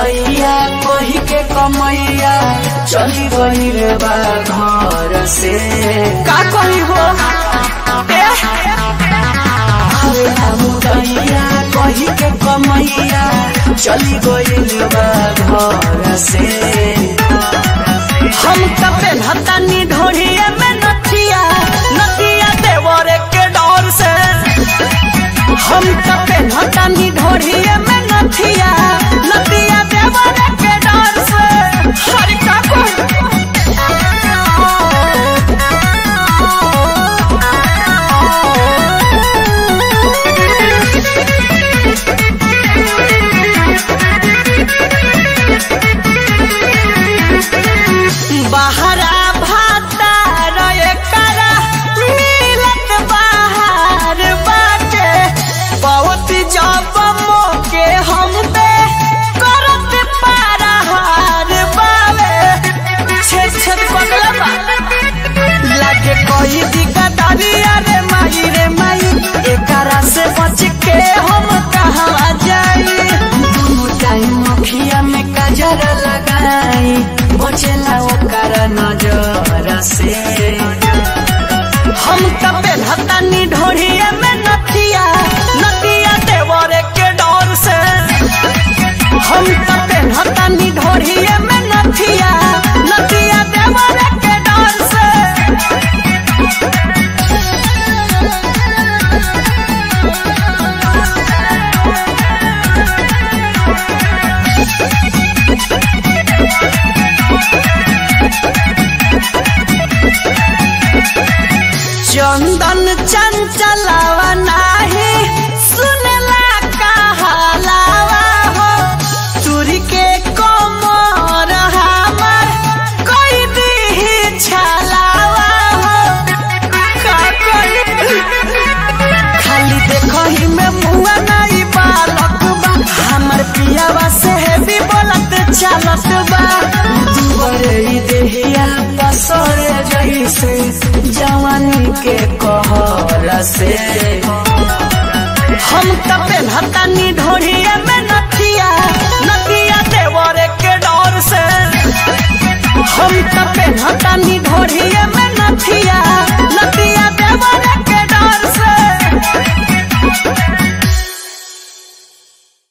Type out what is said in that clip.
मुदैया कही के कमैया चली गईल बा घर से। का कही हो मुदैया कही के कमैया चली गईल बा घर से। हम कपे भतानी ढोढ़िया में नथिया नदिया देवर के डर से। हम कपे भतानी ढोढ़िया में नथिया नदिया देवर के डर से। हर का बहरा भाता रे करा मिलत बाहर बाटे बहुत जब मोके हम पे करत पारा हार बावे। छेद छेद पगला लागे कोई दिक्कतरिया रे माई एकरा से बच के हम कहाँ जाई। दोनों टाइम अखिया में काजर लगाई बचेला ओकर नजर से। हम कपे भतानी ढोढ़िया में नथिया नदिया देवर के डर से। हम कपे भतानी ढोढ़िया में नथिया नदिया देवर के डर से। चंदन चंचलावा नाही सुनला कहलावा हो तुरी के कमर हमार कोई दी छलावा हो। खाली देखो ही में मुआ नहीं बालक बा हमर पियावा से भी बोलत चलत बा। दुबरे देहिया पसर जैसे जवानी के कहर से। हम कपे भतानी ढोढ़िया में नथिया नदिया देवर के डर से। हम कपे भतानी ढोढ़िया में नथिया नदिया देवर